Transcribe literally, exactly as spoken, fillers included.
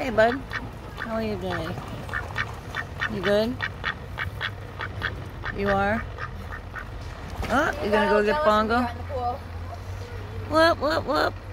Hey, bud. How are you doing? You good? You are? Oh, you gonna go get Bongo? Whoop, whoop, whoop.